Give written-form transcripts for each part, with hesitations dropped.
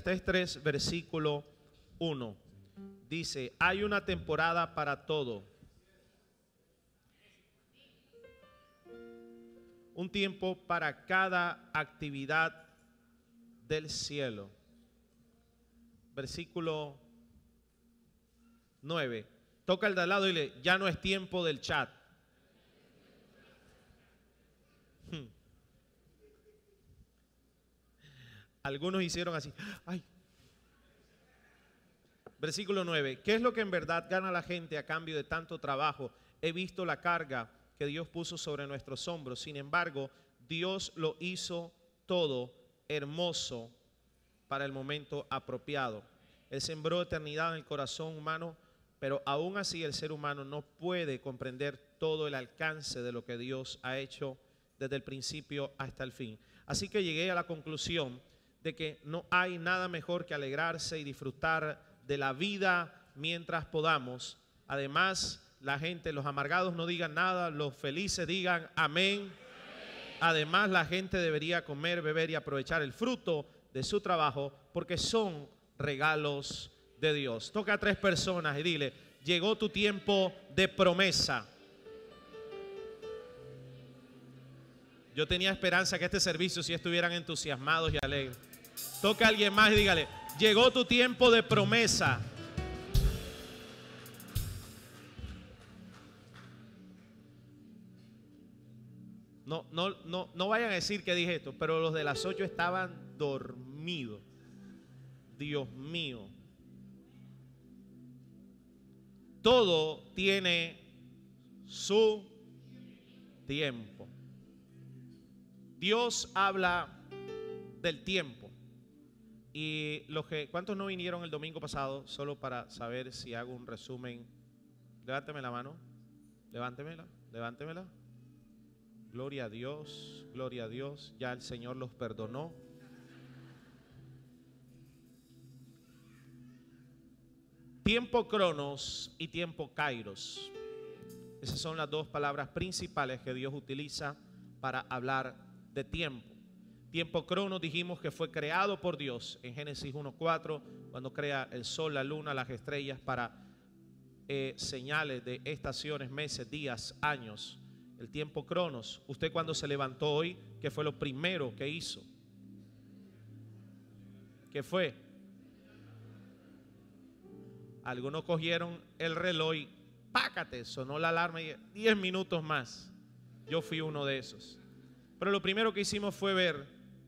Eclesiastés 3, versículo 1. Dice, hay una temporada para todo. Un tiempo para cada actividad del cielo. Versículo 9. Toca el de al lado y dile, ya no es tiempo del chat. Algunos hicieron así. Ay. Versículo 9. ¿Qué es lo que en verdad gana la gente a cambio de tanto trabajo? He visto la carga que Dios puso sobre nuestros hombros. Sin embargo, Dios lo hizo todo hermoso para el momento apropiado. Él sembró eternidad en el corazón humano, pero aún así el ser humano no puede comprender todo el alcance de lo que Dios ha hecho desde el principio hasta el fin. Así que llegué a la conclusión de que no hay nada mejor que alegrarse y disfrutar de la vida mientras podamos. Además, la gente, los amargados no digan nada, los felices digan amén. Además, la gente debería comer, beber y aprovechar el fruto de su trabajo porque son regalos de Dios. Toca a 3 personas y dile, llegó tu tiempo de promesa. Yo tenía esperanza que este servicio sí estuvieran entusiasmados y alegres. Toca a alguien más y dígale, llegó tu tiempo de promesa. No vayan a decir que dije esto, pero los de las 8 estaban dormidos. Dios mío. Todo tiene su tiempo. Dios habla del tiempo. Y ¿cuántos no vinieron el domingo pasado? Solo para saber si hago un resumen. Levánteme la mano. Levántemela, levántemela. Gloria a Dios, gloria a Dios. Ya el Señor los perdonó. Tiempo cronos y tiempo kairos. Esas son las dos palabras principales que Dios utiliza para hablar de tiempo. Tiempo cronos dijimos que fue creado por Dios en Génesis 1:4, cuando crea el sol, la luna, las estrellas para señales de estaciones, meses, días, años. El tiempo cronos. Usted cuando se levantó hoy, ¿qué fue lo primero que hizo? ¿Qué fue? Algunos cogieron el reloj y pácate, sonó la alarma y 10 minutos más. Yo fui uno de esos. Pero lo primero que hicimos fue ver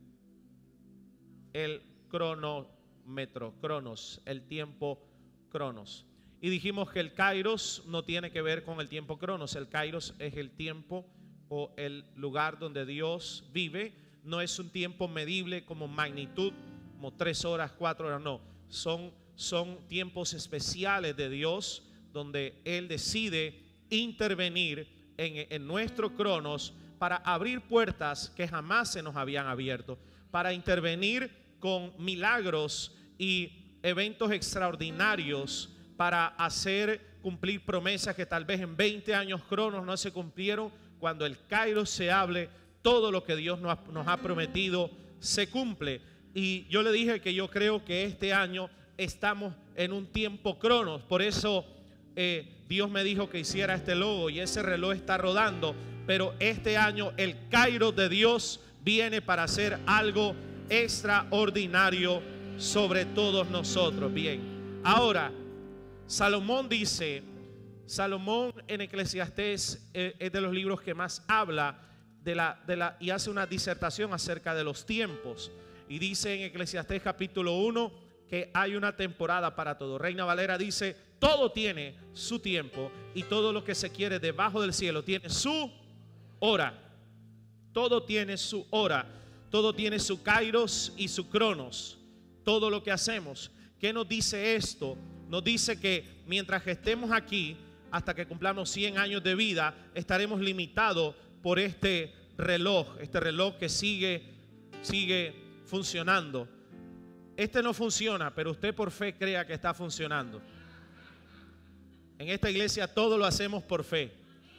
el cronómetro, cronos, el tiempo cronos. Y dijimos que el kairos no tiene que ver con el tiempo cronos. El kairos es el tiempo o el lugar donde Dios vive. No es un tiempo medible como magnitud, como 3 horas, 4 horas, no. Son tiempos especiales de Dios donde Él decide intervenir en nuestro cronos para abrir puertas que jamás se nos habían abierto, para intervenir con milagros y eventos extraordinarios, para hacer cumplir promesas que tal vez en 20 años cronos no se cumplieron. Cuando el kairos se hable, todo lo que Dios nos ha prometido se cumple. Y yo le dije que yo creo que este año estamos en un tiempo cronos. Por eso Dios me dijo que hiciera este logo y ese reloj está rodando. Pero este año el kairos de Dios viene para hacer algo extraordinario sobre todos nosotros. Bien, ahora Salomón dice, Salomón en Eclesiastés es de los libros que más habla y hace una disertación acerca de los tiempos. Y dice en Eclesiastés capítulo 1 que hay una temporada para todo. Reina Valera dice, todo tiene su tiempo y todo lo que se quiere debajo del cielo tiene su hora. Todo tiene su hora. Todo tiene su kairos y su cronos. Todo lo que hacemos. ¿Qué nos dice esto? Nos dice que mientras que estemos aquí, hasta que cumplamos 100 años de vida, estaremos limitados por este reloj que sigue funcionando. Este no funciona, pero usted por fe crea que está funcionando. En esta iglesia todo lo hacemos por fe.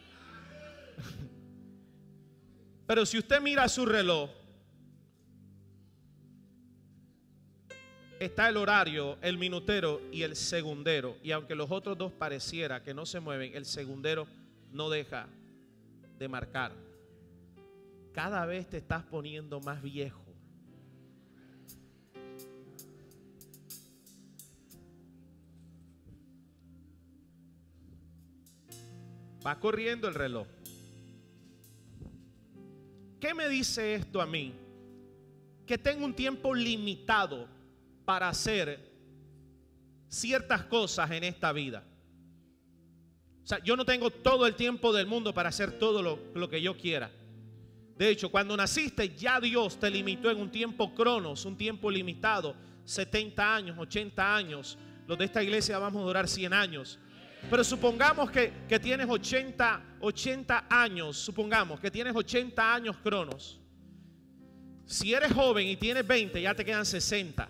Pero si usted mira su reloj, está el horario, el minutero y el segundero. Y aunque los otros dos pareciera que no se mueven, el segundero no deja de marcar. Cada vez te estás poniendo más viejo. Va corriendo el reloj. ¿Qué me dice esto a mí? Que tengo un tiempo limitado para hacer ciertas cosas en esta vida. O sea, yo no tengo todo el tiempo del mundo para hacer todo lo que yo quiera. De hecho, cuando naciste ya Dios te limitó en un tiempo cronos, un tiempo limitado, 70 años, 80 años. Los de esta iglesia vamos a durar 100 años. Pero supongamos que tienes 80 años, supongamos que tienes 80 años cronos. Si eres joven y tienes 20, ya te quedan 60.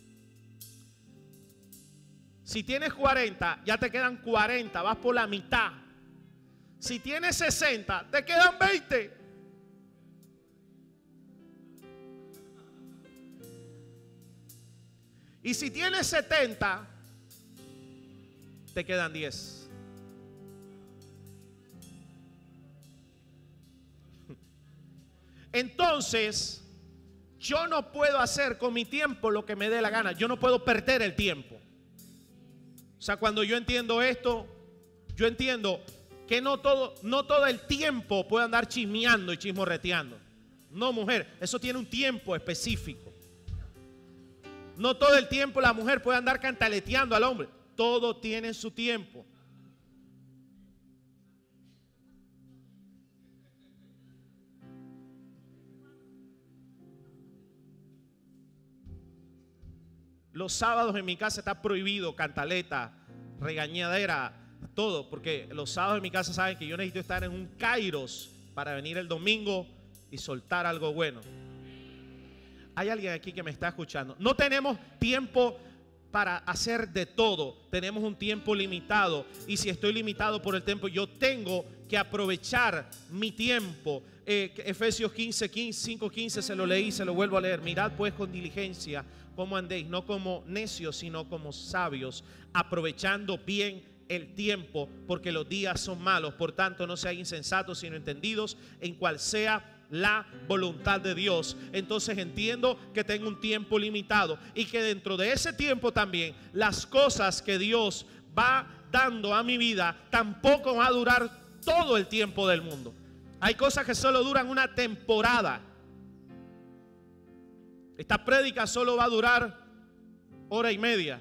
Si tienes 40, ya te quedan 40, vas por la mitad. Si tienes 60, te quedan 20. Y si tienes 70, te quedan 10. Entonces, yo no puedo hacer con mi tiempo lo que me dé la gana. Yo no puedo perder el tiempo. O sea, cuando yo entiendo esto, yo entiendo que no todo el tiempo puedo andar chismeando y chismorreteando. No, mujer, eso tiene un tiempo específico. No todo el tiempo la mujer puede andar cantaleteando al hombre. Todo tiene su tiempo. Los sábados en mi casa está prohibido cantaleta, regañadera, todo, porque los sábados en mi casa saben que yo necesito estar en un kairos para venir el domingo y soltar algo bueno. Hay alguien aquí que me está escuchando. No tenemos tiempo para hacer de todo. Tenemos un tiempo limitado. Y si estoy limitado por el tiempo, yo tengo que aprovechar mi tiempo. Efesios 5:15 se lo leí, se lo vuelvo a leer. Mirad pues con diligencia cómo andéis, no como necios, sino como sabios, aprovechando bien el tiempo, porque los días son malos. Por tanto, no seáis insensatos, sino entendidos en cual sea la voluntad de Dios. Entonces entiendo que tengo un tiempo limitado y que dentro de ese tiempo también las cosas que Dios va dando a mi vida tampoco va a durar todo el tiempo del mundo. Hay cosas que solo duran una temporada. Esta prédica solo va a durar hora y media.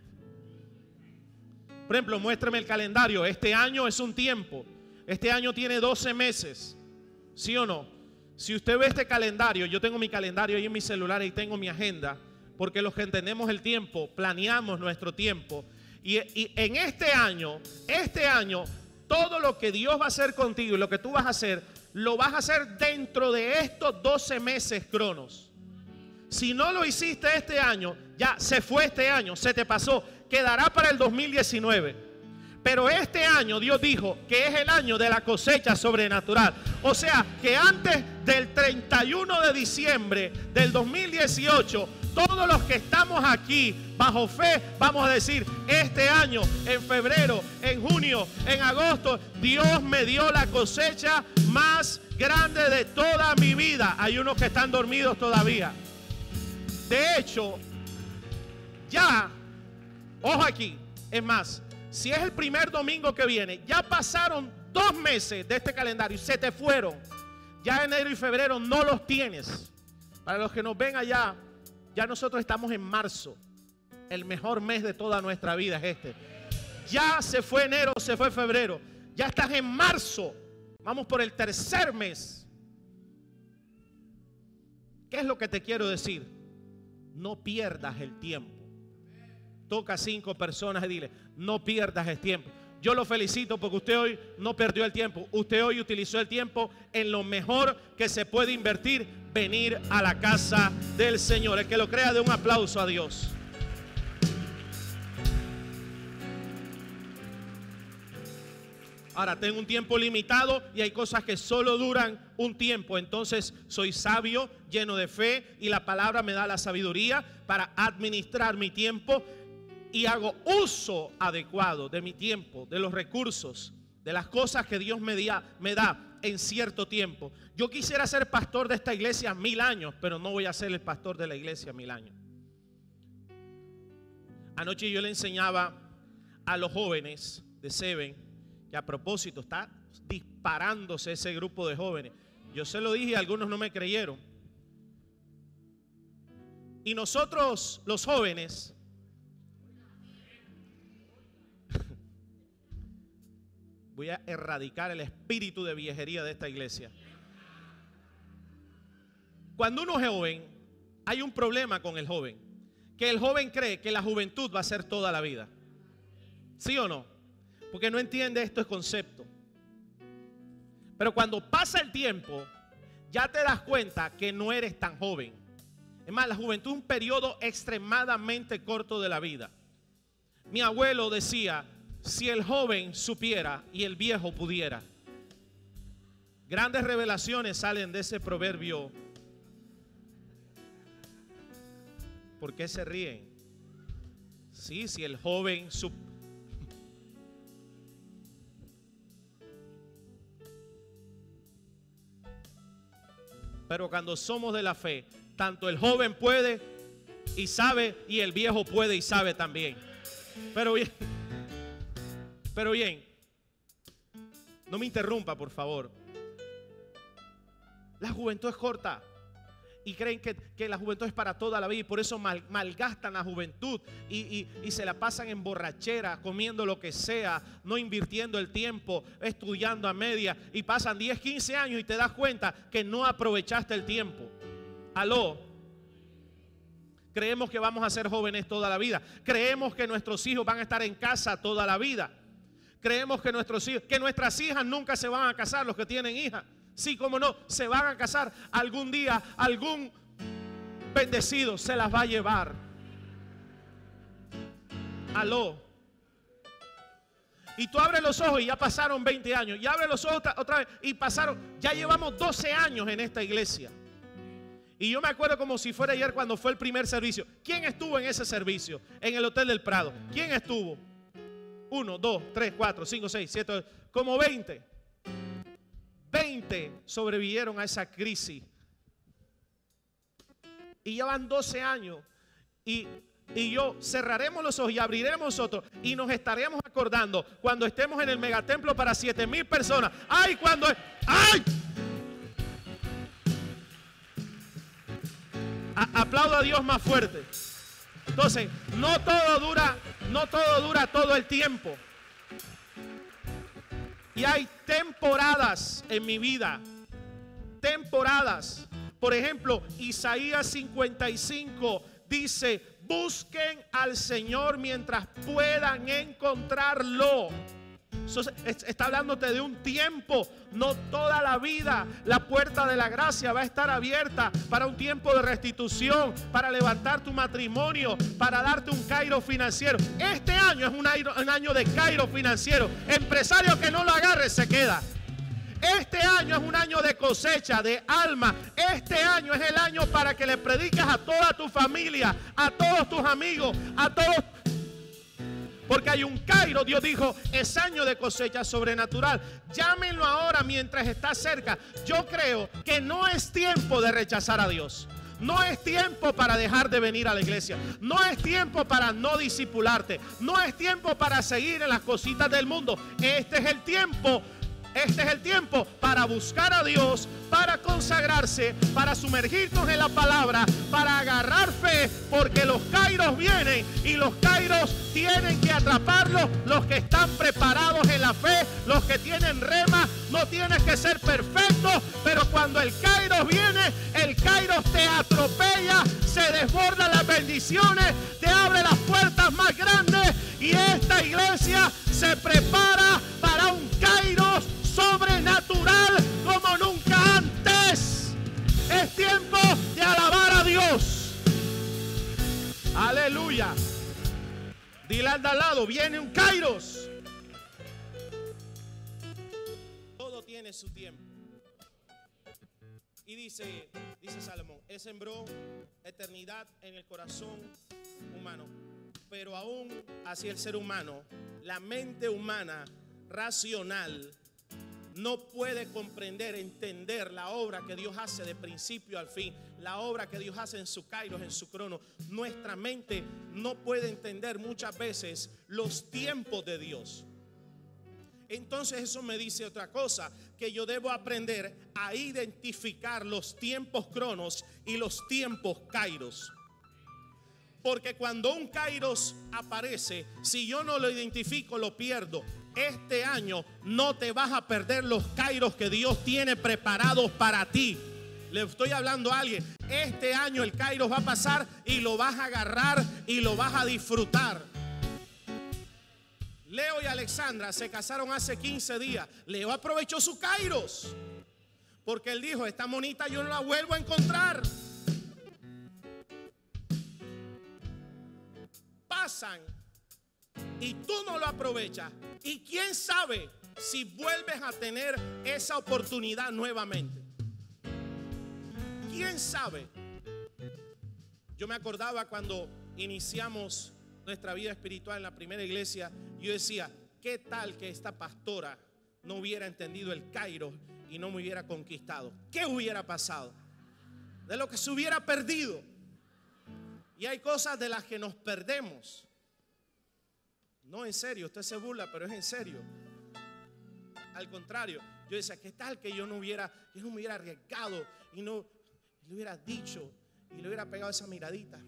Por ejemplo, muéstrame el calendario. Este año es un tiempo. Este año tiene 12 meses. ¿Sí o no? Si usted ve este calendario, yo tengo mi calendario ahí en mi celular y tengo mi agenda, porque los que entendemos el tiempo, planeamos nuestro tiempo. Y en este año, todo lo que Dios va a hacer contigo y lo que tú vas a hacer, lo vas a hacer dentro de estos 12 meses cronos. Si no lo hiciste este año, ya se fue este año, se te pasó, quedará para el 2019. Pero este año Dios dijo que es el año de la cosecha sobrenatural. O sea, que antes del 31 de diciembre del 2018, todos los que estamos aquí bajo fe, vamos a decir, este año, en febrero, en junio, en agosto, Dios me dio la cosecha más grande de toda mi vida. Hay unos que están dormidos todavía. De hecho, ya, ojo aquí, es más, si es el primer domingo que viene, ya pasaron 2 meses de este calendario y se te fueron. Ya enero y febrero no los tienes. Para los que nos ven allá, ya nosotros estamos en marzo. El mejor mes de toda nuestra vida es este. Ya se fue enero, se fue febrero. Ya estás en marzo. Vamos por el tercer mes. ¿Qué es lo que te quiero decir? No pierdas el tiempo. Toca a 5 personas y dile, no pierdas el tiempo. Yo lo felicito porque usted hoy no perdió el tiempo. Usted hoy utilizó el tiempo en lo mejor que se puede invertir, venir a la casa del Señor. El que lo crea, dé un aplauso a Dios. Ahora tengo un tiempo limitado y hay cosas que solo duran un tiempo. Entonces soy sabio, lleno de fe, y la palabra me da la sabiduría para administrar mi tiempo y hago uso adecuado de mi tiempo, de los recursos, de las cosas que Dios me da en cierto tiempo. Yo quisiera ser pastor de esta iglesia 1000 años, pero no voy a ser el pastor de la iglesia 1000 años. Anoche yo le enseñaba a los jóvenes de Seven, que a propósito está disparándose ese grupo de jóvenes. Yo se lo dije y algunos no me creyeron. Y nosotros los jóvenes voy a erradicar el espíritu de viejería de esta iglesia. Cuando uno es joven, hay un problema con el joven, que el joven cree que la juventud va a ser toda la vida. ¿Sí o no? Porque no entiende estos conceptos. Pero cuando pasa el tiempo, ya te das cuenta que no eres tan joven. Es más, la juventud es un periodo extremadamente corto de la vida. Mi abuelo decía: si el joven supiera y el viejo pudiera. Grandes revelaciones salen de ese proverbio. ¿Por qué se ríen? Sí, si el joven supiera. Pero cuando somos de la fe, tanto el joven puede y sabe, y el viejo puede y sabe también. Pero bien, no me interrumpa, por favor. La juventud es corta y creen que la juventud es para toda la vida, y por eso malgastan la juventud y se la pasan en borrachera, comiendo lo que sea, no invirtiendo el tiempo, estudiando a media, y pasan 10, 15 años y te das cuenta que no aprovechaste el tiempo. Aló. Creemos que vamos a ser jóvenes toda la vida. Creemos que nuestros hijos van a estar en casa toda la vida. Creemos que nuestras hijas nunca se van a casar, los que tienen hijas. Sí, como no, se van a casar. Algún día, algún bendecido se las va a llevar. Aló. Y tú abres los ojos y ya pasaron 20 años. Y abres los ojos otra vez y pasaron, ya llevamos 12 años en esta iglesia. Y yo me acuerdo como si fuera ayer cuando fue el primer servicio. ¿Quién estuvo en ese servicio? En el Hotel del Prado. ¿Quién estuvo? 1, 2, 3, 4, 5, 6, 7, 8, como 20. 20 sobrevivieron a esa crisis. Y ya van 12 años. Y yo cerraremos los ojos y abriremos nosotros y nos estaremos acordando cuando estemos en el megatemplo para 7,000 personas. ¡Ay! ¡Ay! Aplaudo a Dios más fuerte. Entonces, no todo dura todo el tiempo. Y hay temporadas en mi vida. Temporadas. Por ejemplo, Isaías 55 dice: busquen al Señor mientras puedan encontrarlo. Está hablándote de un tiempo, no toda la vida. La puerta de la gracia va a estar abierta para un tiempo de restitución, para levantar tu matrimonio, para darte un cairo financiero. Este año es un año de cairo financiero. Empresario que no lo agarre se queda. Este año es un año de cosecha, de alma. Este año es el año para que le predicas a toda tu familia, a todos tus amigos, a todos. Porque hay un cairo. Dios dijo: es año de cosecha sobrenatural. Llámenlo ahora mientras está cerca. Yo creo que no es tiempo de rechazar a Dios. No es tiempo para dejar de venir a la iglesia. No es tiempo para no discipularte. No es tiempo para seguir en las cositas del mundo. Este es el tiempo para buscar a Dios, para consagrarse, para sumergirnos en la palabra, para agarrar fe, porque los kairos vienen y los kairos tienen que atraparlos. Los que están preparados en la fe, los que tienen rema. No tienes que ser perfecto, pero cuando el kairos viene, el kairos te atropella, se desbordan las bendiciones, te abre las puertas más grandes, y esta iglesia se prepara para un kairos sobrenatural como nunca antes. Es tiempo de alabar a Dios. Aleluya. Dile al de al lado: viene un kairos. su tiempo. Y dice Salomón, él sembró eternidad en el corazón humano. Pero aún así el ser humano, la mente humana racional, no puede comprender, entender la obra que Dios hace de principio al fin, la obra que Dios hace en su kairos, en su crono. Nuestra mente no puede entender muchas veces los tiempos de Dios. Entonces eso me dice otra cosa, que yo debo aprender a identificar los tiempos cronos y los tiempos kairos. Porque cuando un kairos aparece, si yo no lo identifico, lo pierdo. Este año no te vas a perder los kairos que Dios tiene preparados para ti. Le estoy hablando a alguien. Este año el kairos va a pasar y lo vas a agarrar y lo vas a disfrutar. Leo y Alexandra se casaron hace 15 días. Leo aprovechó su kairos, porque él dijo, esta monita yo no la vuelvo a encontrar. Pasan y tú no lo aprovechas. Y quién sabe si vuelves a tener esa oportunidad nuevamente. ¿Quién sabe? Yo me acordaba cuando iniciamos nuestra vida espiritual en la primera iglesia. Yo decía, ¿qué tal que esta pastora no hubiera entendido el kairos y no me hubiera conquistado? ¿Qué hubiera pasado? De lo que se hubiera perdido. Y hay cosas de las que nos perdemos. No, en serio, usted se burla, pero es en serio. Al contrario, yo decía, ¿qué tal que yo no me hubiera arriesgado y no le hubiera dicho y le hubiera pegado esa miradita?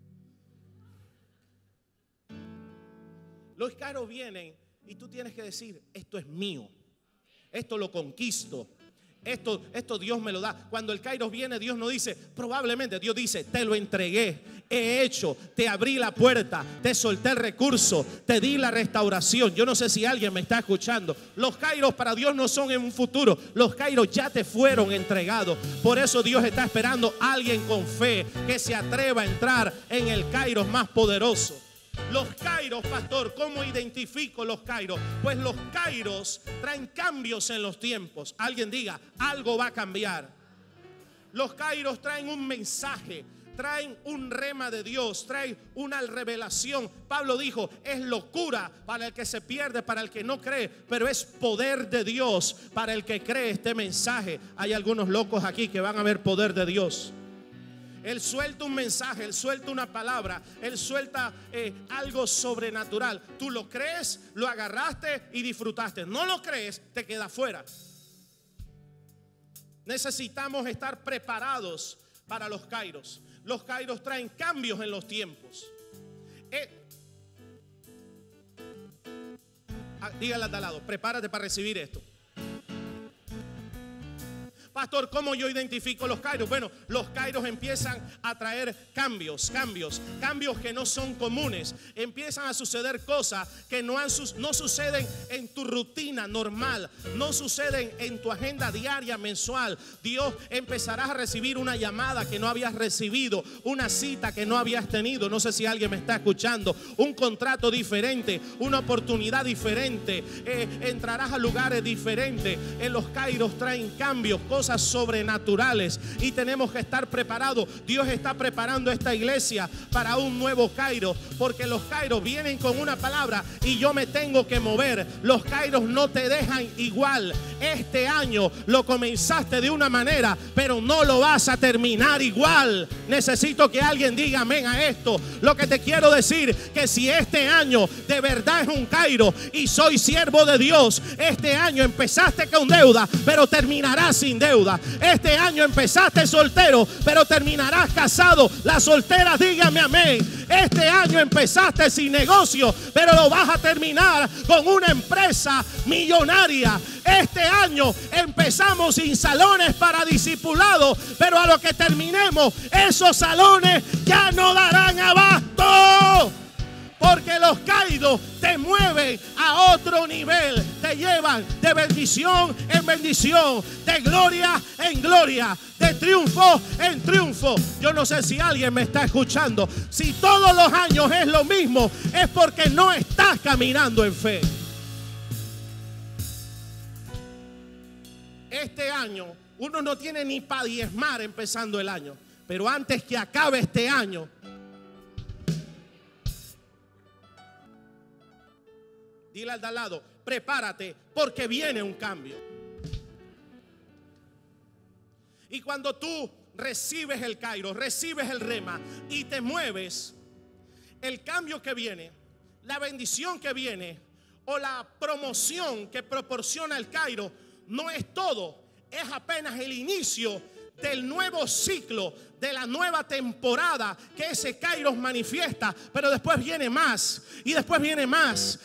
Los kairos vienen y tú tienes que decir, esto es mío, esto lo conquisto. Esto Dios me lo da. Cuando el kairos viene, Dios no dice, probablemente, Dios dice, te lo entregué, he hecho, te abrí la puerta, te solté el recurso, te di la restauración. Yo no sé si alguien me está escuchando. Los kairos para Dios no son en un futuro. Los kairos ya te fueron entregados. Por eso Dios está esperando a alguien con fe que se atreva a entrar en el kairos más poderoso. Los kairos, pastor, ¿cómo identifico los kairos? Pues los kairos traen cambios en los tiempos. Alguien diga, algo va a cambiar. Los kairos traen un mensaje, traen un rema de Dios, traen una revelación. Pablo dijo, es locura para el que se pierde, para el que no cree, pero es poder de Dios para el que cree este mensaje. Hay algunos locos aquí que van a ver poder de Dios. Él suelta un mensaje, Él suelta una palabra, Él suelta algo sobrenatural. Tú lo crees, lo agarraste y disfrutaste. No lo crees, te queda fuera. Necesitamos estar preparados para los kairos. Los kairos traen cambios en los tiempos. Dígale al lado, prepárate para recibir esto. Pastor, ¿cómo yo identifico los kairos? Bueno, los kairos empiezan a traer cambios que no son comunes. Empiezan a suceder cosas que no suceden en tu rutina normal, no suceden en tu agenda diaria, mensual. Dios, empezarás a recibir una llamada que no habías recibido, una cita que no habías tenido. No sé si alguien me está escuchando. Un contrato diferente, una oportunidad diferente. Entrarás a lugares diferentes. En los kairos traen cambios, cosas sobrenaturales, y tenemos que estar preparados. Dios está preparando esta iglesia para un nuevo kairos, porque los kairos vienen con una palabra y yo me tengo que mover. Los kairos no te dejan igual. Este año lo comenzaste de una manera, pero no lo vas a terminar igual. Necesito que alguien diga amén a esto. Lo que te quiero decir, que si este año de verdad es un kairos y soy siervo de Dios, este año empezaste con deuda, pero terminarás sin deuda. Este año empezaste soltero, pero terminarás casado. Las solteras, dígame amén. Este año empezaste sin negocio, pero lo vas a terminar con una empresa millonaria. Este año empezamos sin salones para discipulados, pero a lo que terminemos, esos salones ya no darán abasto. Porque los kairos te mueven a otro nivel, te llevan de bendición en bendición, de gloria en gloria, de triunfo en triunfo. Yo no sé si alguien me está escuchando. Si todos los años es lo mismo, es porque no estás caminando en fe. este año uno no tiene ni para diezmar empezando el año. Pero antes que acabe este año, dile al de al lado, prepárate porque viene un cambio. Y cuando tú recibes el Kairos, recibes el Rema y te mueves, el cambio que viene, la bendición que viene o la promoción que proporciona el Kairos no es todo, es apenas el inicio del nuevo ciclo, de la nueva temporada que ese Kairos manifiesta. Pero después viene más y después viene más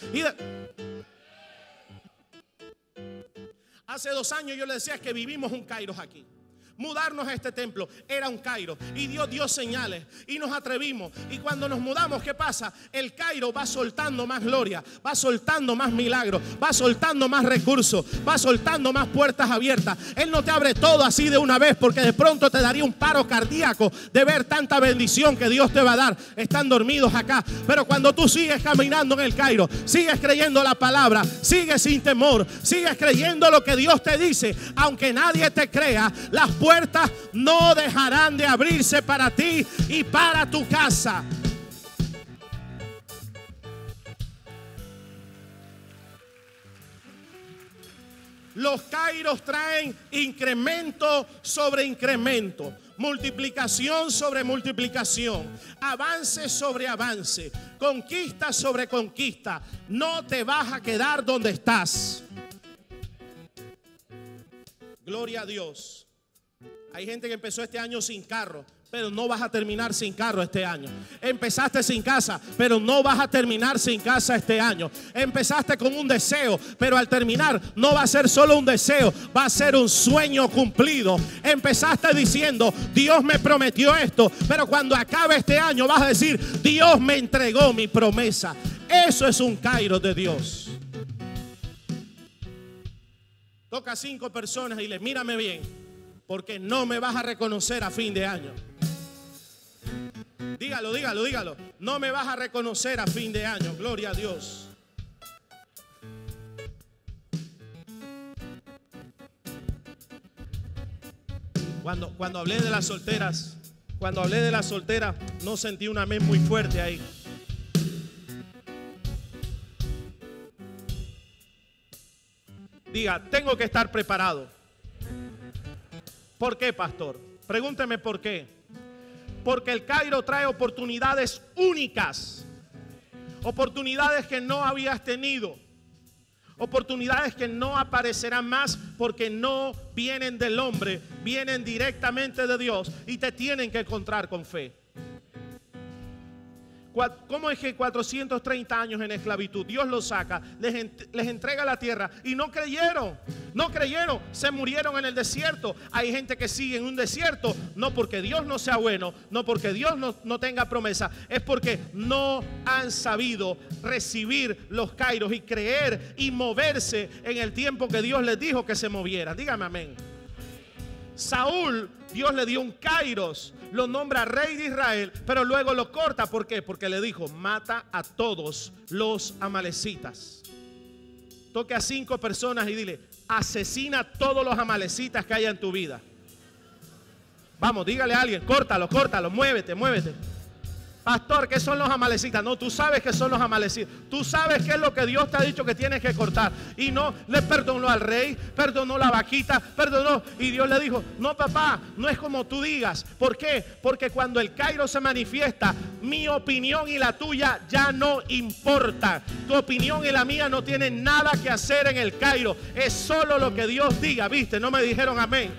Hace 2 años yo le decía que vivimos un Kairos aquí. Mudarnos a este templo era un Kairos y Dios dio señales y nos atrevimos. Y cuando nos mudamos, ¿qué pasa? El Kairos va soltando más gloria, va soltando más milagros, va soltando más recursos, va soltando más puertas abiertas. Él no te abre todo así de una vez, porque de pronto te daría un paro cardíaco de ver tanta bendición que Dios te va a dar. Están dormidos acá, pero cuando tú sigues caminando en el Kairos, sigues creyendo la palabra, sigues sin temor, sigues creyendo lo que Dios te dice, aunque nadie te crea, las puertas no dejarán de abrirse para ti y para tu casa. Los Kairos traen incremento sobre incremento, multiplicación sobre multiplicación, avance sobre avance, conquista sobre conquista. No te vas a quedar donde estás. Gloria a Dios. Hay gente que empezó este año sin carro, pero no vas a terminar sin carro este año. Empezaste sin casa, pero no vas a terminar sin casa este año. Empezaste con un deseo, pero al terminar no va a ser solo un deseo, va a ser un sueño cumplido. Empezaste diciendo, Dios me prometió esto, pero cuando acabe este año vas a decir, Dios me entregó mi promesa. Eso es un Kairos de Dios. Toca a 5 personas y les mírame bien, porque no me vas a reconocer a fin de año. Dígalo, dígalo, dígalo. No me vas a reconocer a fin de año. Gloria a Dios. Cuando hablé de las solteras, no sentí un amén muy fuerte ahí. Diga, tengo que estar preparado. ¿Por qué, pastor? Pregúnteme por qué. Porque el Kairos trae oportunidades únicas, oportunidades que no habías tenido, oportunidades que no aparecerán más porque no vienen del hombre, vienen directamente de Dios y te tienen que encontrar con fe. ¿Cómo es que 430 años en esclavitud Dios los saca, les entrega la tierra y no creyeron? No creyeron, se murieron en el desierto. Hay gente que sigue en un desierto, no porque Dios no sea bueno, no porque Dios no tenga promesa, es porque no han sabido recibir los Kairos y creer y moverse en el tiempo que Dios les dijo que se movieran. Dígame amén. Saúl, Dios le dio un Kairos, lo nombra rey de Israel, pero luego lo corta. ¿Por qué? Porque le dijo, mata a todos los amalecitas. Toque a 5 personas y dile, asesina a todos los amalecitas que haya en tu vida. Vamos, dígale a alguien, córtalo, muévete. Pastor, ¿qué son los amalecitas? No, tú sabes que son los amalecitas. Tú sabes qué es lo que Dios te ha dicho que tienes que cortar. Y no le perdonó al rey, perdonó la vaquita, perdonó. Y Dios le dijo, no papá, no es como tú digas. ¿Por qué? Porque cuando el Kairos se manifiesta, mi opinión y la tuya ya no importa. Tu opinión y la mía no tienen nada que hacer en el Kairos. Es solo lo que Dios diga, ¿viste? No me dijeron amén.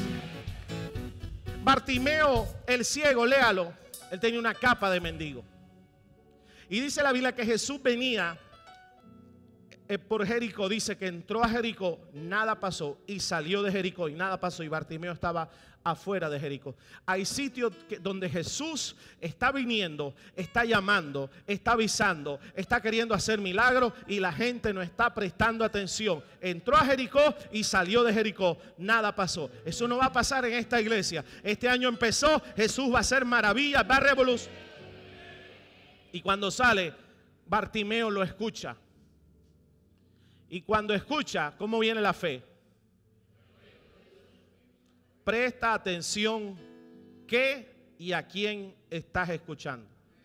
Bartimeo el ciego, léalo. Él tenía una capa de mendigo. Y dice la Biblia que Jesús venía por Jericó. Dice que entró a Jericó, nada pasó. Y salió de Jericó y nada pasó. Y Bartimeo estaba afuera de Jericó. Hay sitios donde Jesús está viniendo, está llamando, está avisando, está queriendo hacer milagros y la gente no está prestando atención. Entró a Jericó y salió de Jericó, nada pasó. Eso no va a pasar en esta iglesia. Este año empezó, Jesús va a hacer maravillas, va a revolucionar. Y cuando sale, Bartimeo lo escucha. Y cuando escucha, ¿cómo viene la fe? Presta atención qué y a quién estás escuchando.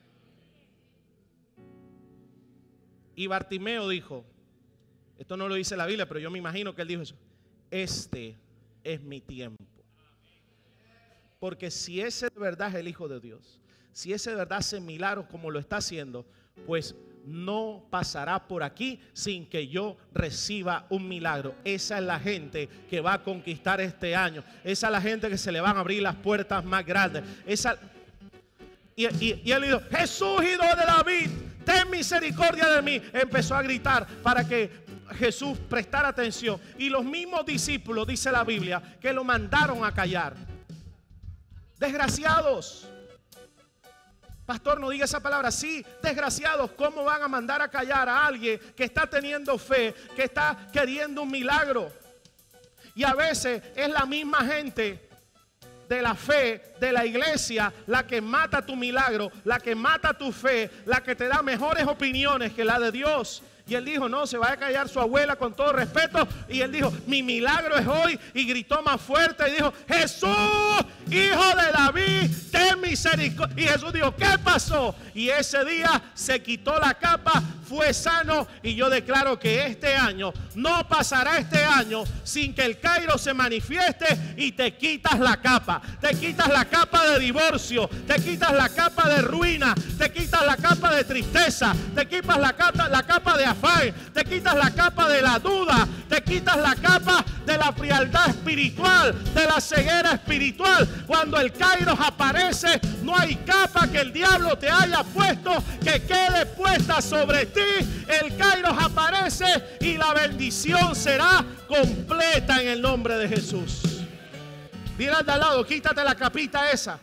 Y Bartimeo dijo, esto no lo dice la Biblia, pero yo me imagino que él dijo eso: este es mi tiempo. Porque si ese de verdad es el Hijo de Dios, si ese de verdad hace milagros como lo está haciendo, pues no pasará por aquí sin que yo reciba un milagro. Esa es la gente que va a conquistar este año. Esa es la gente que se le van a abrir las puertas más grandes. Y él dijo: Jesús, hijo de David, ten misericordia de mí. Empezó a gritar para que Jesús prestara atención. Y los mismos discípulos, dice la Biblia, que lo mandaron a callar. Desgraciados. Pastor, no diga esa palabra. Sí, desgraciados. ¿Cómo van a mandar a callar a alguien que está teniendo fe, que está queriendo un milagro? Y a veces es la misma gente de la fe, de la iglesia, la que mata tu milagro, la que mata tu fe, la que te da mejores opiniones que la de Dios. Y él dijo: no, se va a callar su abuela, con todo respeto. Y él dijo: mi milagro es hoy. Y gritó más fuerte y dijo: Jesús, hijo de David, ten misericordia. Y Jesús dijo: ¿qué pasó? Y ese día se quitó la capa, fue sano. Y yo declaro que este año, no pasará este año sin que el Kairos se manifieste y te quitas la capa. Te quitas la capa de divorcio, te quitas la capa de ruina, te quitas la capa de tristeza, te quitas la capa de afán, te quitas la capa de la duda, te quitas la capa de la frialdad espiritual, de la ceguera espiritual. Cuando el Kairos aparece, no hay capa que el diablo te haya puesto que quede puesta sobre ti. El Kairos aparece y la bendición será completa en el nombre de Jesús. Dile al de al lado: quítate la capita esa.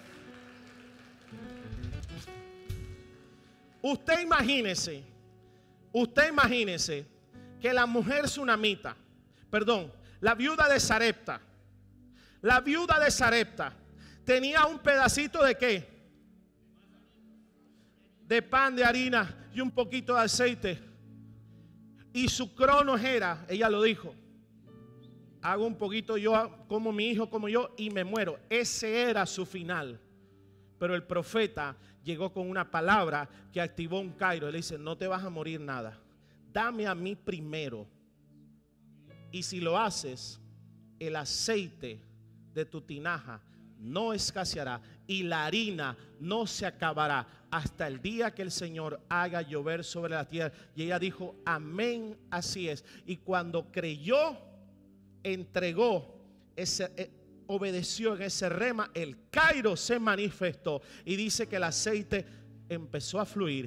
Usted imagínese que la mujer sunamita, la viuda de Sarepta, tenía un pedacito de ¿qué? De pan, de harina y un poquito de aceite. Y su cronos era, ella lo dijo: hago un poquito yo, como mi hijo, como yo, y me muero. Ese era su final. Pero el profeta llegó con una palabra que activó un Kairos. Le dice: no te vas a morir nada. Dame a mí primero. Y si lo haces, el aceite de tu tinaja no escaseará y la harina no se acabará hasta el día que el Señor haga llover sobre la tierra. Y ella dijo: amén, así es. Y cuando creyó, entregó, obedeció en ese rema, el Kairos se manifestó. Y dice que el aceite empezó a fluir,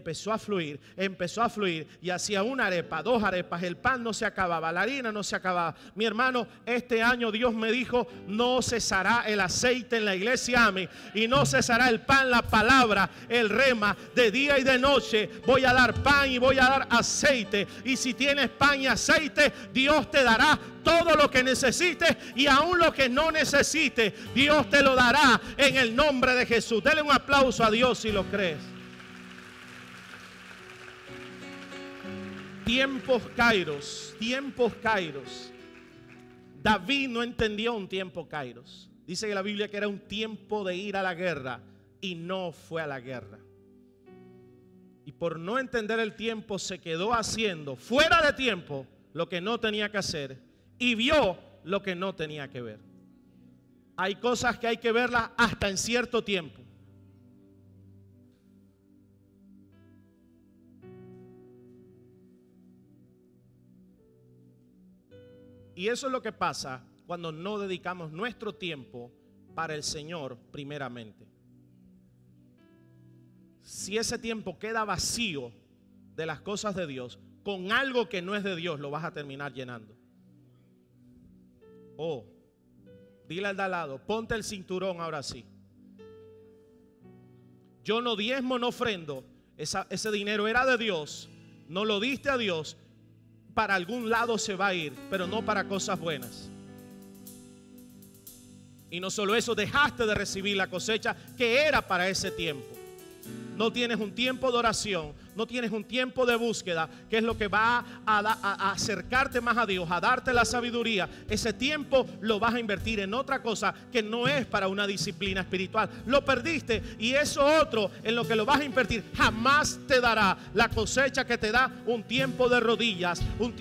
y hacía una arepa, 2 arepas, el pan no se acababa, la harina no se acababa. Mi hermano, este año Dios me dijo: no cesará el aceite en la iglesia AMI, y no cesará el pan, la palabra, el rema, de día y de noche. Voy a dar pan y voy a dar aceite, y si tienes pan y aceite, Dios te dará todo lo que necesites, y aún lo que no necesites, Dios te lo dará en el nombre de Jesús. Dele un aplauso a Dios si lo crees. Tiempos Kairos. David no entendía un tiempo Kairos. Dice que la Biblia que era un tiempo de ir a la guerra, y no fue a la guerra. Y por no entender el tiempo, se quedó haciendo fuera de tiempo lo que no tenía que hacer, y vio lo que no tenía que ver. Hay cosas que hay que verlas hasta en cierto tiempo. Y eso es lo que pasa cuando no dedicamos nuestro tiempo para el Señor primeramente. Si ese tiempo queda vacío de las cosas de Dios, con algo que no es de Dios, lo vas a terminar llenando. Oh, dile al de al lado: ponte el cinturón ahora sí. Yo no diezmo, no ofrendo. Ese dinero era de Dios. No lo diste a Dios. Para algún lado se va a ir, pero no para cosas buenas. Y no solo eso, dejaste de recibir la cosecha que era para ese tiempo. no tienes un tiempo de oración, no tienes un tiempo de búsqueda, que es lo que va a acercarte más a Dios, a darte la sabiduría, ese tiempo lo vas a invertir en otra cosa que no es para una disciplina espiritual. Lo perdiste, y eso otro en lo que lo vas a invertir jamás te dará la cosecha que te da un tiempo de rodillas.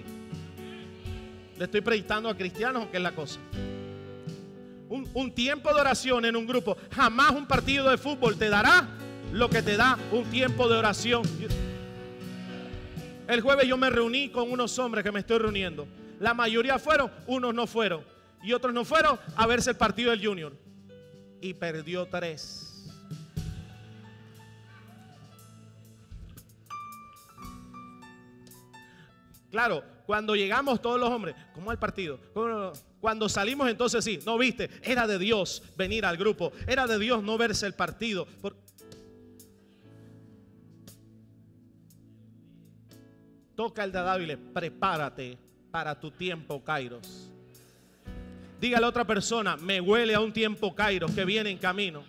Le estoy predicando a cristianos, ¿o qué es la cosa? Un tiempo de oración en un grupo. Jamás un partido de fútbol te dará lo que te da un tiempo de oración. El jueves yo me reuní con unos hombres que me estoy reuniendo. La mayoría fueron, unos no fueron, y otros no fueron a verse el partido del Junior. Y perdió 3. Claro, cuando llegamos todos los hombres, ¿cómo el partido? Cuando salimos entonces sí, no viste, era de Dios venir al grupo, era de Dios no verse el partido. Toca el dadado y le prepárate para tu tiempo, Kairos. Dígale a otra persona, me huele a un tiempo, Kairos, que viene en camino.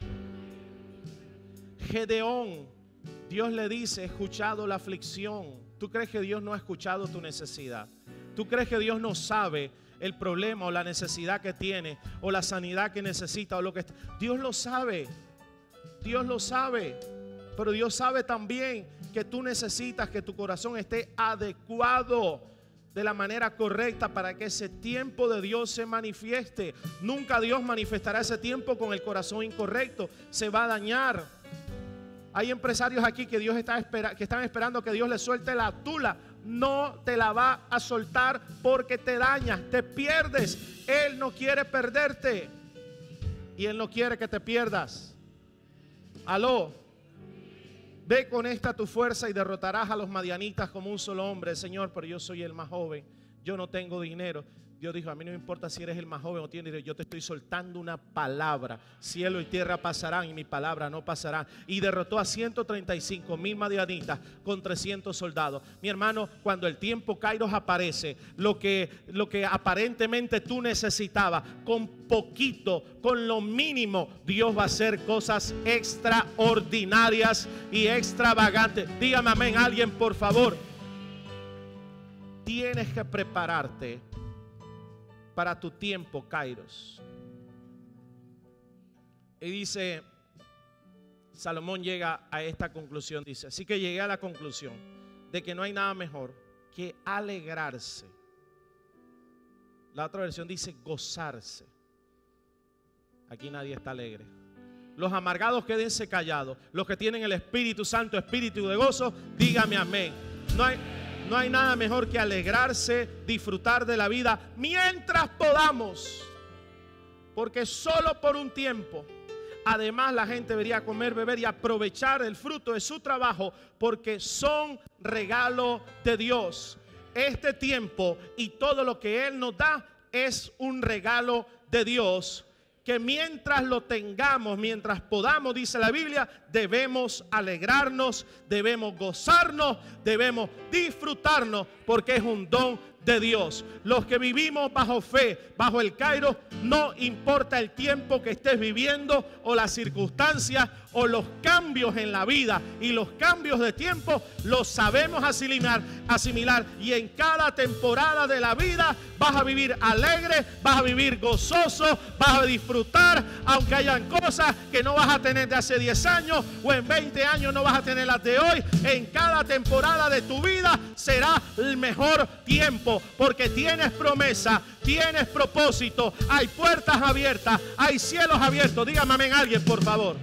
Gedeón, Dios le dice, he escuchado la aflicción. ¿Tú crees que Dios no ha escuchado tu necesidad? ¿Tú crees que Dios no sabe el problema o la necesidad que tiene, o la sanidad que necesita, o lo que Dios lo sabe? Dios lo sabe. Pero Dios sabe también que tú necesitas que tu corazón esté adecuado de la manera correcta para que ese tiempo de Dios se manifieste. Nunca Dios manifestará ese tiempo con el corazón incorrecto. Se va a dañar. Hay empresarios aquí que que están esperando que Dios les suelte la tula. No te la va a soltar porque te dañas, te pierdes. Él no quiere perderte y Él no quiere que te pierdas. Aló. Ve con esta tu fuerza y derrotarás a los madianitas como un solo hombre. Señor, pero yo soy el más joven, yo no tengo dinero. Dios dijo, a mí no me importa si eres el más joven o tienes dinero, yo te estoy soltando una palabra. Cielo y tierra pasarán y mi palabra no pasará. Y derrotó a 135,000 madianitas con 300 soldados. Mi hermano, cuando el tiempo Kairos aparece, lo que aparentemente tú necesitabas, con poquito, con lo mínimo, Dios va a hacer cosas extraordinarias y extravagantes. Dígame amén, alguien, por favor. Tienes que prepararte para tu tiempo, Kairos. Y dice, Salomón llega a esta conclusión, dice, así que llegué a la conclusión de que no hay nada mejor que alegrarse. La otra versión dice gozarse. Aquí nadie está alegre. Los amargados quédense callados. Los que tienen el Espíritu Santo, espíritu de gozo, dígame amén. No hay nada mejor que alegrarse, disfrutar de la vida mientras podamos. Porque solo por un tiempo. Además, la gente debería comer, beber y aprovechar el fruto de su trabajo, porque son regalo de Dios. Este tiempo y todo lo que Él nos da es un regalo de Dios, que mientras lo tengamos, mientras podamos, dice la Biblia, debemos alegrarnos, debemos gozarnos, debemos disfrutarnos, porque es un don de Dios. Los que vivimos bajo fe, bajo el Kairos, no importa el tiempo que estés viviendo o las circunstancias o los cambios en la vida, y los cambios de tiempo los sabemos asimilar, y en cada temporada de la vida vas a vivir alegre, vas a vivir gozoso, vas a disfrutar, aunque hayan cosas que no vas a tener de hace 10 años o en 20 años no vas a tener las de hoy. En cada temporada de tu vida será el mejor tiempo, porque tienes promesa, tienes propósito, hay puertas abiertas, hay cielos abiertos. Dígame amén alguien, por favor.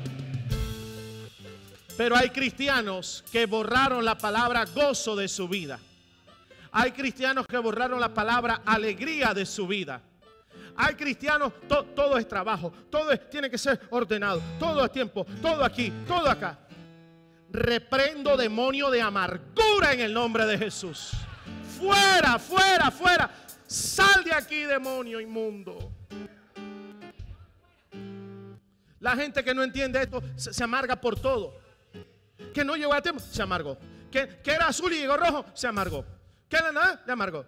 Pero hay cristianos que borraron la palabra gozo de su vida. Hay cristianos que borraron la palabra alegría de su vida. Hay cristianos, todo es trabajo, tiene que ser ordenado, todo es tiempo, todo aquí, todo acá. Reprendo demonio de amargura en el nombre de Jesús. Fuera, fuera, fuera. Sal de aquí, demonio inmundo. La gente que no entiende esto se amarga por todo. Que no llegó a tiempo, se amargó. Que era azul y llegó rojo, se amargó. Que era nada, le amargó.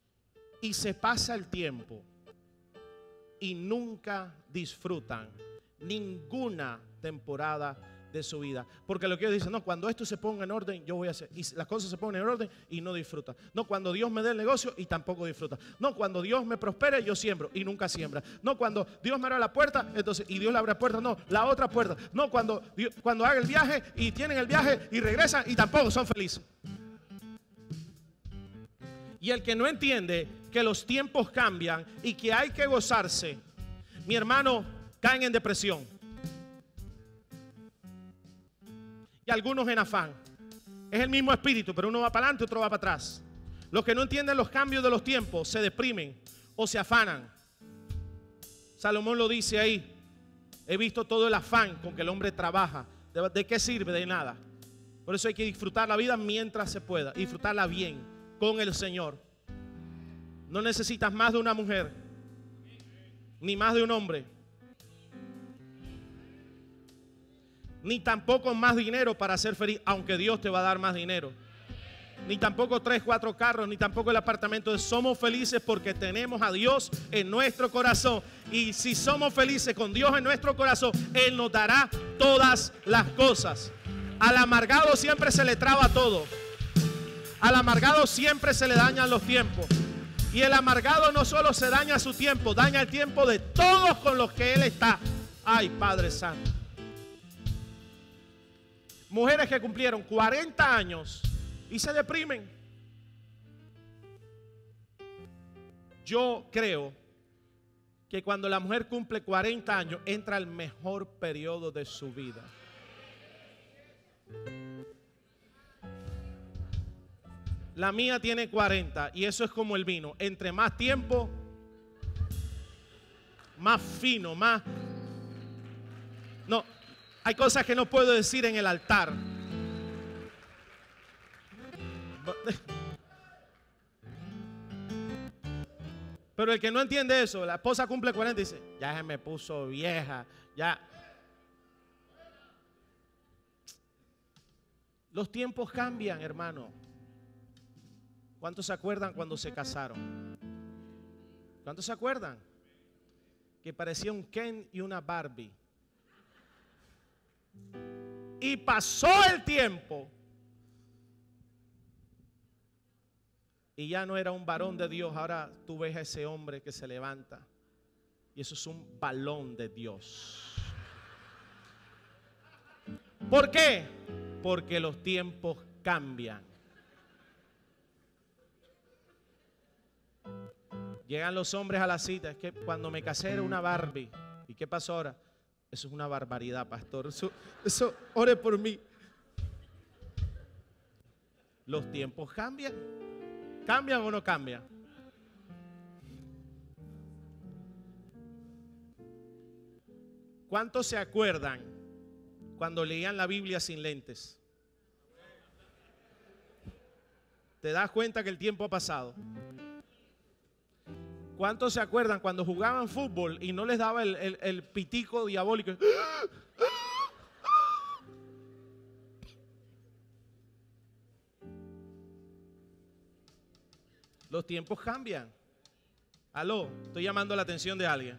Y se pasa el tiempo y nunca disfrutan Ninguna temporada de su vida. Porque lo que Dios dice, no, cuando esto se ponga en orden, yo voy a hacer. Y las cosas se ponen en orden y no disfruta. No, cuando Dios me dé el negocio y tampoco disfruta. No, cuando Dios me prospere, yo siembro y nunca siembra. No, cuando Dios me abre la puerta, entonces, y Dios le abre la puerta, no, la otra puerta. No, cuando haga el viaje y tienen el viaje y regresan y tampoco son felices. Y el que no entiende que los tiempos cambian y que hay que gozarse, mi hermano, caen en depresión. Y algunos en afán. Es el mismo espíritu, pero uno va para adelante, otro va para atrás. Los que no entienden los cambios de los tiempos se deprimen o se afanan. Salomón lo dice ahí. He visto todo el afán con que el hombre trabaja. ¿De qué sirve? De nada. Por eso hay que disfrutar la vida mientras se pueda. Disfrutarla bien con el Señor. No necesitas más de una mujer, ni más de un hombre, ni tampoco más dinero para ser feliz, aunque Dios te va a dar más dinero. Ni tampoco 3, 4 carros, ni tampoco el apartamento. Somos felices porque tenemos a Dios en nuestro corazón. Y si somos felices con Dios en nuestro corazón, Él nos dará todas las cosas. Al amargado siempre se le traba todo. Al amargado siempre se le dañan los tiempos. Y el amargado no solo se daña su tiempo, daña el tiempo de todos con los que él está. Ay, Padre Santo. Mujeres que cumplieron 40 años y se deprimen. Yo creo que cuando la mujer cumple 40 años, entra el mejor periodo de su vida. La mía tiene 40 y eso es como el vino. Entre más tiempo, más fino, más... No, hay cosas que no puedo decir en el altar. Pero el que no entiende eso, la esposa cumple 40 y dice, ya se me puso vieja, ya. Los tiempos cambian, hermano. ¿Cuántos se acuerdan cuando se casaron? ¿Cuántos se acuerdan? Que parecía un Ken y una Barbie. Y pasó el tiempo. Y ya no era un varón de Dios. Ahora tú ves a ese hombre que se levanta. Y eso es un balón de Dios. ¿Por qué? Porque los tiempos cambian. Llegan los hombres a la cita. Es que cuando me casé era una Barbie. ¿Y qué pasó ahora? Eso es una barbaridad, pastor. Eso, ore por mí. Los tiempos cambian. ¿Cambian o no cambian? ¿Cuántos se acuerdan cuando leían la Biblia sin lentes? ¿Te das cuenta que el tiempo ha pasado? ¿Cuántos se acuerdan cuando jugaban fútbol y no les daba el pitico diabólico? Los tiempos cambian. Aló, estoy llamando la atención de alguien.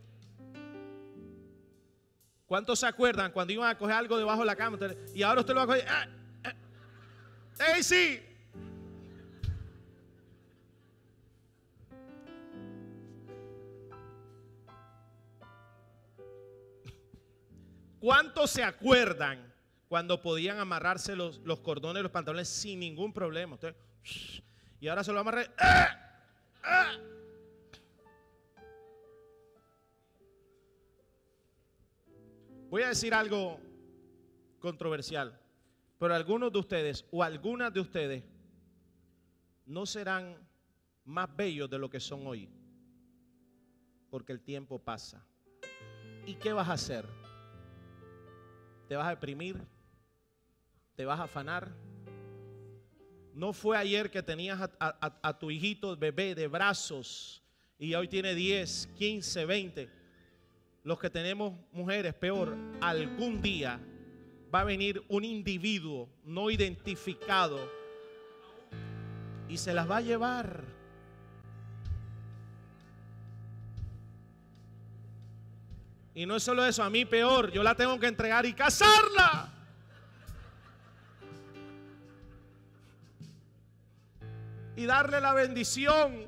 ¿Cuántos se acuerdan cuando iban a coger algo debajo de la cama y ahora usted lo va a coger? ¡Ey, sí! ¿Cuántos se acuerdan cuando podían amarrarse los cordones de los pantalones sin ningún problema? Usted, y ahora se lo amarré. Voy a decir algo controversial, pero algunos de ustedes o algunas de ustedes no serán más bellos de lo que son hoy, porque el tiempo pasa. ¿Y qué vas a hacer? ¿Te vas a deprimir? ¿Te vas a afanar? ¿No fue ayer que tenías a tu hijito bebé de brazos y hoy tiene 10, 15, 20? Los que tenemos mujeres, peor, algún día va a venir un individuo no identificado y se las va a llevar. Y no es solo eso, a mí peor, yo la tengo que entregar y casarla. Y darle la bendición.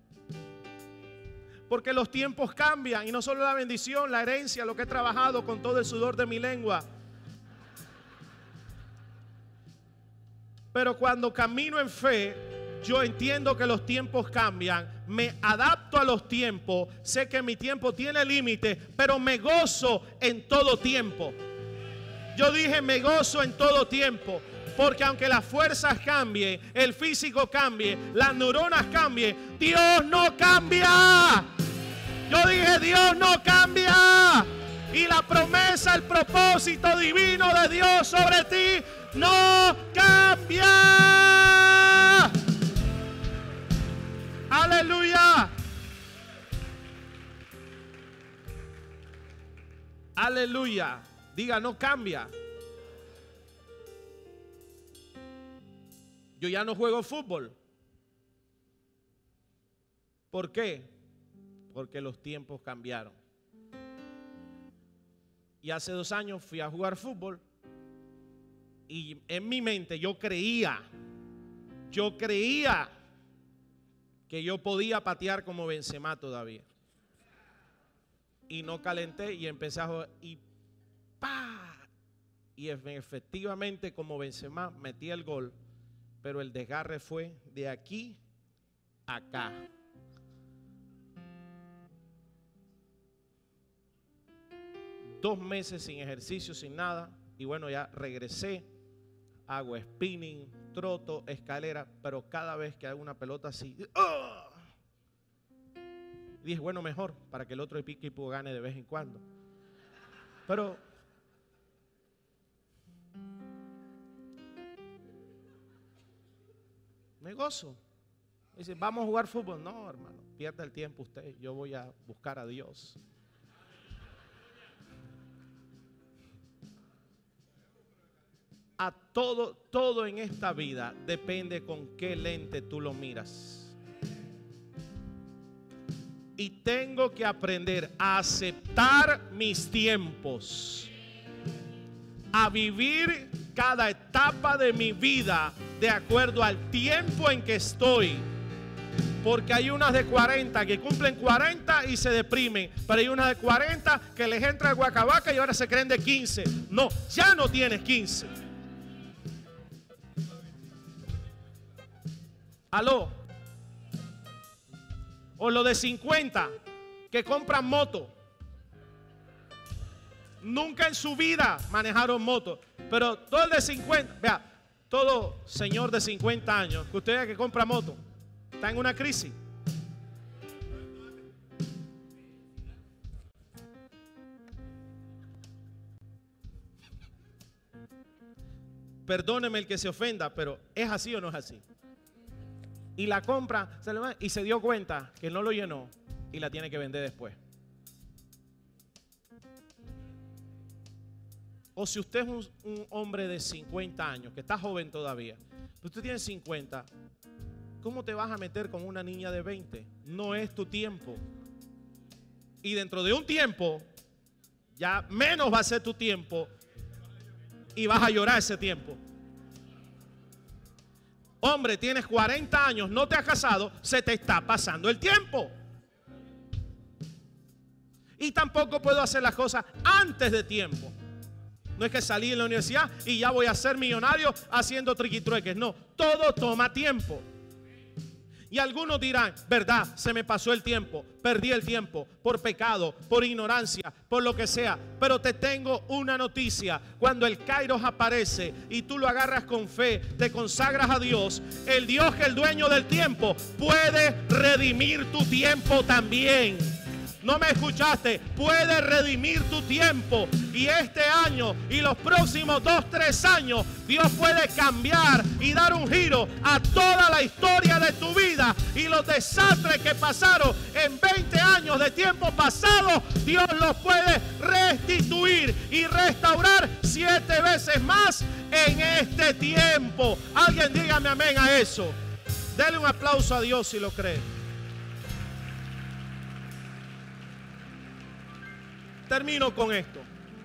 Porque los tiempos cambian. Y no solo la bendición, la herencia, lo que he trabajado con todo el sudor de mi lengua. Pero cuando camino en fe, yo entiendo que los tiempos cambian, me adapto a los tiempos, sé que mi tiempo tiene límite, pero me gozo en todo tiempo. Yo dije me gozo en todo tiempo, porque aunque las fuerzas cambien, el físico cambie, las neuronas cambien, Dios no cambia. Yo dije Dios no cambia. Y la promesa, el propósito divino de Dios sobre ti no cambia. Aleluya. Aleluya. Diga, no cambia. Yo ya no juego fútbol. ¿Por qué? Porque los tiempos cambiaron. Y hace 2 años fui a jugar fútbol. Y en mi mente yo creía que yo podía patear como Benzema todavía. Y no calenté y empecé a jugar y ¡pa! Y efectivamente como Benzema metí el gol, pero el desgarre fue de aquí a acá. Dos meses sin ejercicio, sin nada. Y bueno, ya regresé. Hago spinning, troto, escalera, pero cada vez que hago una pelota así, ¡oh! Dije, bueno, mejor, para que el otro equipo gane de vez en cuando. Pero me gozo. Dice, vamos a jugar fútbol. No, hermano, pierda el tiempo usted. Yo voy a buscar a Dios. A todo en esta vida depende con qué lente tú lo miras. Y tengo que aprender a aceptar mis tiempos, a vivir cada etapa de mi vida de acuerdo al tiempo en que estoy. Porque hay unas de 40 que cumplen 40 y se deprimen, pero hay unas de 40 que les entra el guacabaca y ahora se creen de 15. No, ya no tienes 15. Aló. O lo de 50 que compran moto. Nunca en su vida manejaron moto. Pero todo el de 50, vea, todo señor de 50 años que usted vea que compra moto, está en una crisis. Perdóneme el que se ofenda, pero ¿es así o no es así? Y la compra y se dio cuenta que no lo llenó y la tiene que vender después. O si usted es un hombre de 50 años, que está joven todavía, pero usted tiene 50, ¿cómo te vas a meter con una niña de 20? No es tu tiempo. Y dentro de un tiempo, ya menos va a ser tu tiempo y vas a llorar ese tiempo. Hombre, tienes 40 años, no te has casado, se te está pasando el tiempo. Y tampoco puedo hacer las cosas antes de tiempo. No es que salí en la universidad y ya voy a ser millonario haciendo triquitrueques. No, todo toma tiempo. Y algunos dirán, verdad, se me pasó el tiempo, perdí el tiempo por pecado, por ignorancia, por lo que sea. Pero te tengo una noticia, cuando el Kairos aparece y tú lo agarras con fe, te consagras a Dios, el Dios que es el dueño del tiempo puede redimir tu tiempo también. No me escuchaste, puede redimir tu tiempo. Y este año y los próximos 2-3 años, Dios puede cambiar y dar un giro a toda la historia de tu vida. Y los desastres que pasaron en 20 años de tiempo pasado, Dios los puede restituir y restaurar 7 veces más en este tiempo. Alguien dígame amén a eso. Dele un aplauso a Dios si lo cree. Termino con esto.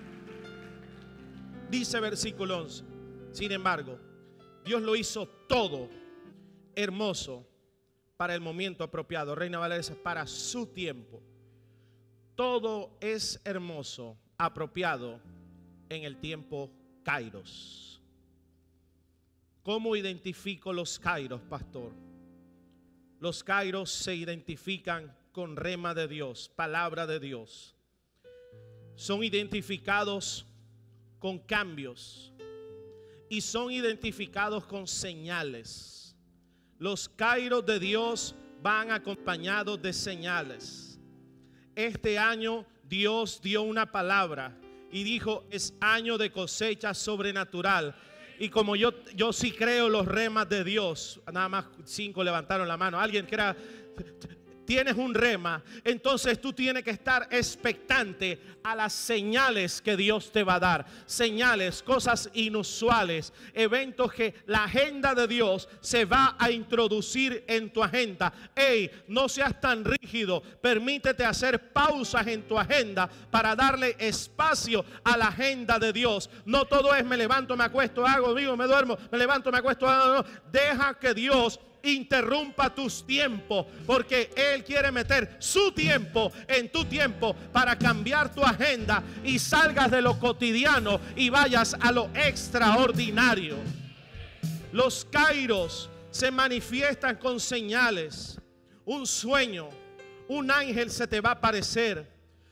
Dice versículo 11. Sin embargo, Dios lo hizo todo hermoso para el momento apropiado. Reina Valera dice, para su tiempo. Todo es hermoso, apropiado en el tiempo Kairos. ¿Cómo identifico los Kairos, pastor? Los Kairos se identifican con rema de Dios, palabra de Dios. Son identificados con cambios y son identificados con señales. Los Kairos de Dios van acompañados de señales. Este año Dios dio una palabra y dijo, es año de cosecha sobrenatural. Y como yo sí creo los remas de Dios, nada más 5 levantaron la mano. Alguien crea, tienes un rema, entonces tú tienes que estar expectante a las señales que Dios te va a dar. Señales, cosas inusuales, eventos que la agenda de Dios se va a introducir en tu agenda. Hey, no seas tan rígido, permítete hacer pausas en tu agenda para darle espacio a la agenda de Dios. No todo es me levanto, me acuesto, hago, digo, me duermo, me levanto, me acuesto, hago. No. Deja que Dios interrumpa tus tiempos, porque Él quiere meter su tiempo en tu tiempo para cambiar tu agenda y salgas de lo cotidiano y vayas a lo extraordinario. Los Kairos se manifiestan con señales. Un sueño, un ángel se te va a aparecer.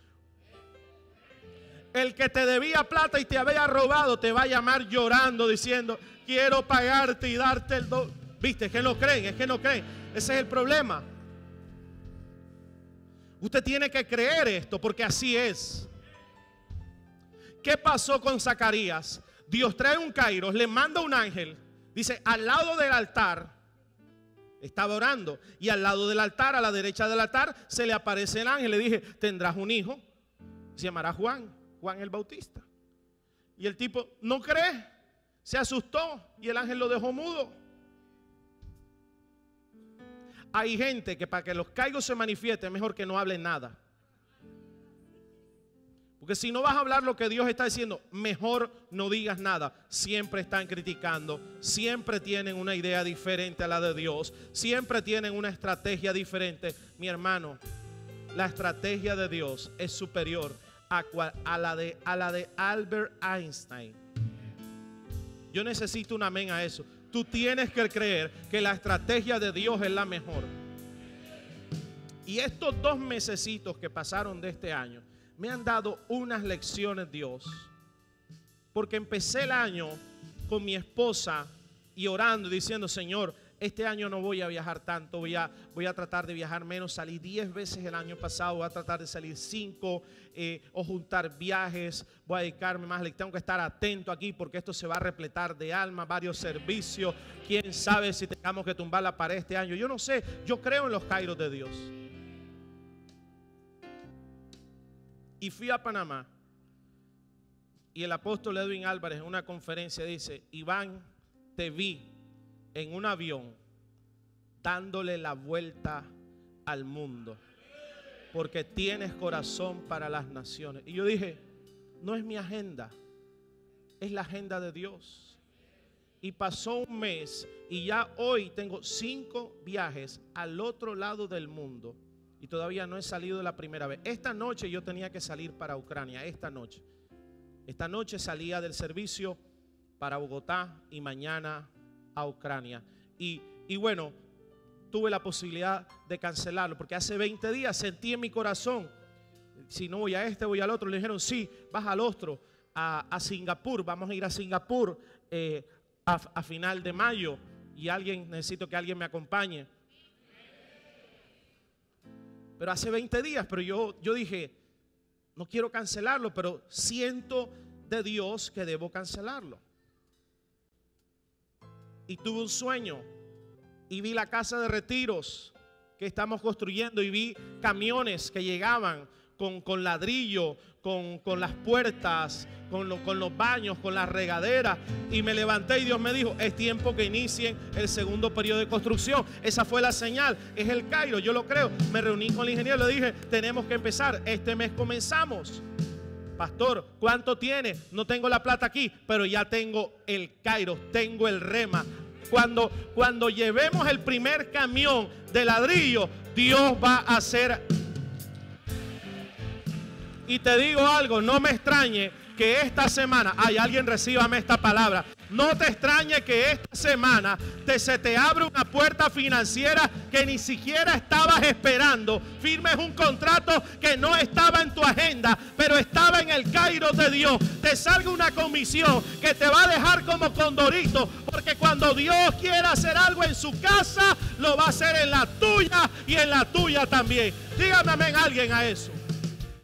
El que te debía plata y te había robado te va a llamar llorando diciendo, quiero pagarte y darte el doble. ¿Viste? Es que no creen, es que no creen. Ese es el problema. Usted tiene que creer esto porque así es. ¿Qué pasó con Zacarías? Dios trae un Kairos, le manda un ángel. Dice, al lado del altar, estaba orando. Y al lado del altar, a la derecha del altar, se le aparece el ángel. Le dije, tendrás un hijo, se llamará Juan, Juan el Bautista. Y el tipo no cree, se asustó y el ángel lo dejó mudo. Hay gente que para que los Kairos se manifiesten es mejor que no hablen nada. Porque si no vas a hablar lo que Dios está diciendo, mejor no digas nada. Siempre están criticando, siempre tienen una idea diferente a la de Dios, siempre tienen una estrategia diferente. Mi hermano, la estrategia de Dios es superior a la de Albert Einstein. Yo necesito un amén a eso. Tú tienes que creer que la estrategia de Dios es la mejor. Y estos 2 mesecitos que pasaron de este año me han dado unas lecciones Dios. Porque empecé el año con mi esposa y orando y diciendo, Señor, este año no voy a viajar tanto, voy a tratar de viajar menos. Salí 10 veces el año pasado, voy a tratar de salir 5 o juntar viajes. Voy a dedicarme más, tengo que estar atento aquí porque esto se va a repletar de alma, varios servicios. Quién sabe si tengamos que tumbar la pared este año. Yo no sé, yo creo en los Kairos de Dios. Y fui a Panamá y el apóstol Edwin Álvarez en una conferencia dice, Iván, te vi en un avión dándole la vuelta al mundo porque tienes corazón para las naciones. Y yo dije, no es mi agenda, es la agenda de Dios. Y pasó un mes y ya hoy tengo 5 viajes al otro lado del mundo y todavía no he salido la primera vez. Esta noche yo tenía que salir para Ucrania, esta noche salía del servicio para Bogotá y mañana a Ucrania. Y bueno, tuve la posibilidad de cancelarlo porque hace 20 días sentí en mi corazón, si no voy a este, voy al otro. Le dijeron, sí, vas al otro, a Singapur, vamos a ir a Singapur a final de mayo y necesito que alguien me acompañe. Pero hace 20 días, pero yo dije, no quiero cancelarlo, pero siento de Dios que debo cancelarlo. Y tuve un sueño y vi la casa de retiros que estamos construyendo y vi camiones que llegaban con ladrillo, con las puertas, con los baños, con las regaderas. Y me levanté y Dios me dijo, es tiempo que inicien el segundo periodo de construcción. Esa fue la señal, es el Kairos, yo lo creo. Me reuní con el ingeniero y le dije, tenemos que empezar, este mes comenzamos. pastor, ¿cuánto tiene? No tengo la plata aquí, pero ya tengo el Kairos, tengo el rema. Cuando llevemos el primer camión de ladrillo, Dios va a hacer. Y te digo algo, no me extrañe que esta semana, alguien recíbame esta palabra, no te extrañe que esta semana se te abre una puerta financiera que ni siquiera estabas esperando, firmes un contrato que no estaba en tu agenda, pero estaba en el Kairos de Dios, te salga una comisión que te va a dejar como condorito, porque cuando Dios quiera hacer algo en su casa, lo va a hacer en la tuya y en la tuya también. Dígame amén alguien a eso.